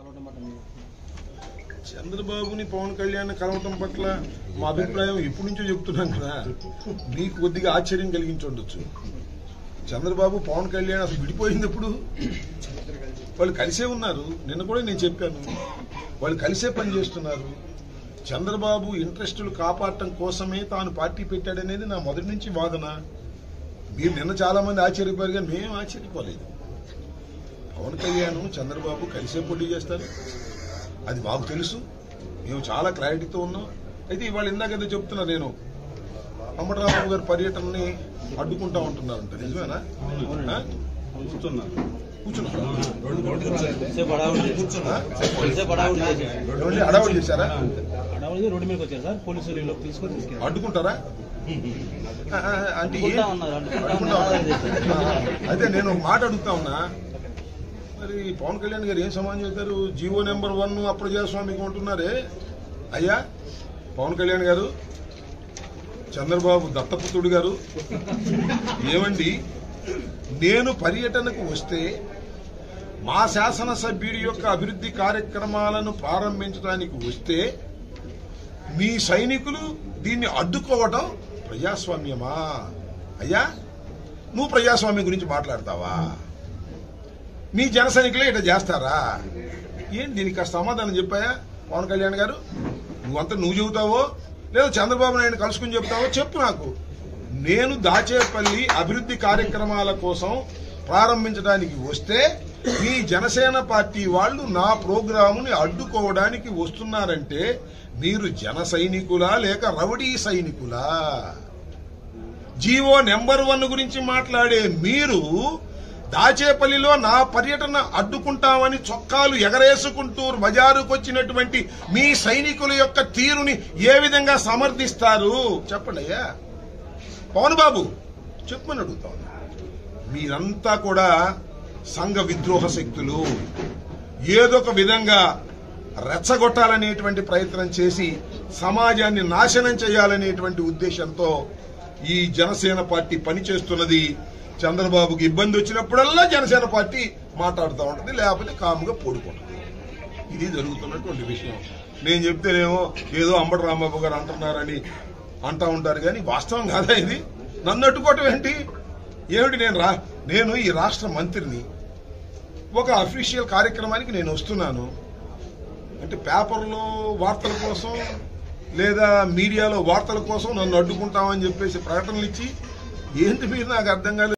చంద్రబాబుని పవన్ కళ్యాణ్ కలవటం పట్ల మా అభిప్రాయం ఎప్పటి నుంచో చెప్తున్నాం కదా, మీకు కొద్దిగా ఆశ్చర్యం కలిగించి ఉండొచ్చు. చంద్రబాబు పవన్ కళ్యాణ్ అసలు విడిపోయింది ఎప్పుడు? వాళ్ళు కలిసే ఉన్నారు. నిన్న కూడా నేను చెప్పాను, వాళ్ళు కలిసే పని చేస్తున్నారు. చంద్రబాబు ఇంట్రెస్టులు కాపాడటం కోసమే తాను పార్టీ పెట్టాడనేది నా మొదటి నుంచి వాదన. మీరు నిన్న చాలా మంది ఆశ్చర్యపోయారు, కానీ మేము ఆశ్చర్యపోలేదు. పవన్ కళ్యాణ్ చంద్రబాబు కలిసే పోటీ చేస్తారు, అది మాకు తెలుసు. మేము చాలా క్లారిటీతో ఉన్నాం. అయితే ఇవాళ ఇందాక చెప్తున్నా, నేను అంబటరాంబాబు గారి పర్యటనని అడ్డుకుంటా ఉంటున్నారంట, నిజమేనా? హడావుడి చేశారా? అడ్డుకుంటారా అంటే? అయితే నేను ఒక మాట అడుగుతా ఉన్నా, మరి పవన్ కళ్యాణ్ గారు ఏం సమాధానం చెప్తారు? జీవో నెంబర్ 1 అప్రజాస్వామికం అంటున్నారే. అయ్యా పవన్ కళ్యాణ్ గారు, చంద్రబాబు దత్తపుత్రుడు గారు, ఏమండి, నేను పర్యటనకు వస్తే మా శాసనసభ్యుడి యొక్క అభివృద్ధి కార్యక్రమాలను ప్రారంభించడానికి వస్తే మీ సైనికులు దీన్ని అడ్డుకోవడం ప్రజాస్వామ్యమా? అయ్యా నువ్వు ప్రజాస్వామ్యం గురించి మాట్లాడతావా? మీ జన సైనికులే ఇట్లా చేస్తారా? ఏం దీనికి సమాధానం చెప్పాయా పవన్ కళ్యాణ్ గారు? నువ్వంతా నువ్వు చెబుతావో లేదా చంద్రబాబు నాయుడు కలుసుకుని చెప్తావో చెప్పు నాకు. నేను దాచేపల్లి అభివృద్ధి కార్యక్రమాల కోసం ప్రారంభించడానికి వస్తే మీ జనసేన పార్టీ వాళ్ళు నా ప్రోగ్రాముని అడ్డుకోవడానికి వస్తున్నారంటే మీరు జన సైనికులా లేక రౌడీ సైనికులా? జీవో నెంబర్ 1 గురించి మాట్లాడే మీరు దాచేపల్లిలో నా పర్యటన అడ్డుకుంటామని చొక్కాలు ఎగరేసుకుంటూ బజారుకు వచ్చినటువంటి మీ సైనికుల యొక్క తీరుని ఏ విధంగా సమర్థిస్తారు చెప్పండి అయ్యా. పవన్ బాబు చెప్పమని అడుగుతా ఉన్నా. మీరంతా కూడా సంఘ విద్రోహ శక్తులు, ఏదో ఒక విధంగా రెచ్చగొట్టాలనేటువంటి ప్రయత్నం చేసి సమాజాన్ని నాశనం చేయాలనేటువంటి ఉద్దేశంతో ఈ జనసేన పార్టీ పనిచేస్తున్నది. చంద్రబాబుకి ఇబ్బంది వచ్చినప్పుడల్లా జనసేన పార్టీ మాట్లాడుతూ ఉంటుంది, లేకపోతే కాముగా పడుకుంటుంది. ఇది జరుగుతున్నటువంటి విషయం. నేను చెప్తేనేమో ఏదో అంబటరాంబాబు గారు అంటున్నారని అంటా ఉంటారు, కానీ వాస్తవం కాదా ఇది? నన్ను అడ్డుకోవటం ఏంటి? ఏమిటి? నేను ఈ రాష్ట్ర మంత్రిని, ఒక అఫీషియల్ కార్యక్రమానికి నేను వస్తున్నాను అంటే పేపర్లో వార్తల కోసం లేదా మీడియాలో వార్తల కోసం నన్ను అడ్డుకుంటామని చెప్పేసి ప్రకటనలు ఇచ్చి ఏంటి మీరు? నాకు అర్థం కాలేదు.